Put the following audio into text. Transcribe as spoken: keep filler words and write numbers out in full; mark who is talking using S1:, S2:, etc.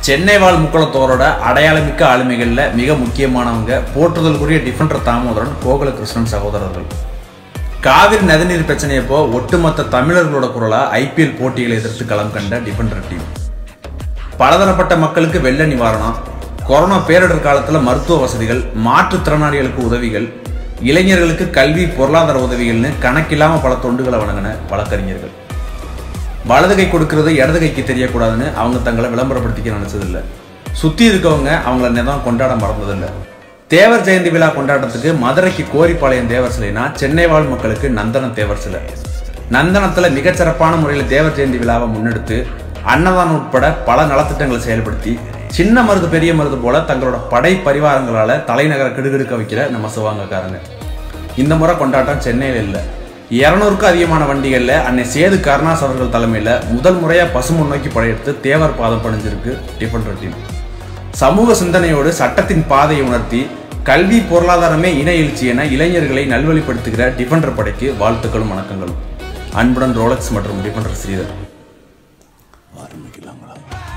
S1: சென்னை வாழ் முக்குளத்தோரோட அடையாளமிக்க ஆளுமைகளில் மிக முக்கியமானவங்க போற்றுதலுக்குரிய டிஃபெண்டர் தாமோதரன், கோகுலகிருஷ்ணன் சகோதரர்கள். காவிரி நதிநீர் பிரச்சனையப்போ ஒட்டுமொத்த தமிழர்களோட குரலா ஐபிஎல் போட்டிகளை எதிர்த்து களம் கண்ட டிஃபெண்டர் டீம். பலதரப்பட்ட மக்களுக்கு வெள்ள நிவாரணம், கொரோனா பேரிடர் காலத்தில் மருத்துவ வசதிகள், மாற்றுத்திறனாளிகளுக்கு உதவிகள், இளைஞர்களுக்கு கல்வி பொருளாதார உதவிகள்னு கணக்கில்லாம பல தொண்டுகளை வழங்கின வழக்கறிஞர்கள். வலது கை கொடுக்கறது இடது கைக்கு தெரியக்கூடாதுன்னு அவங்க தங்களை விளம்பரப்படுத்திக்க நினைச்சதில்லை. சுத்தி இருக்கவங்க அவங்கள நிதம் கொண்டாட மறந்ததில்லை. தேவர் ஜெயந்தி விழா கொண்டாட்டத்துக்கு மதுரைக்கு கோரிப்பாளையம் தேவர் சிலைனா சென்னை வாழ் மக்களுக்கு நந்தனம் தேவர் சிலை. நந்தனத்துல மிகச்சிறப்பான முறையில் தேவர் ஜெயந்தி விழாவை முன்னெடுத்து அன்னதானம் உட்பட பல நலத்திட்டங்களை செயல்படுத்தி சின்ன மருது பெரிய மருது போல தங்களோட படை பரிவாரங்களால தலைநகரை கிடுகிடுக்க வைக்கிற நம்ம சிவகங்கைக்காரங்க. இந்த முறை கொண்டாட்டம் சென்னையில் இல்லை, இருநூறுக்கும் அதிகமான வண்டிகள்ல அன்னை சேது கருணாஸ் அவர்கள் தலைமையில முதல் முறையா பசுமுன் நோக்கி படையெடுத்து தேவர் பாதம் பணிஞ்சிருக்கு டிஃபெண்டர் டீம். சமூக சிந்தனையோடு சட்டத்தின் பாதையை உணர்த்தி கல்வி பொருளாதாரமே இன எழுச்சி என இளைஞர்களை நல்வழிப்படுத்துகிற டிஃபெண்டர் படைக்கு வாழ்த்துக்களும் வணக்கங்களும். அன்புடன் ரோலக்ஸ் மற்றும் டிஃபெண்டர் ஸ்ரீதர். ஆரம்பிக்கலாங்களா?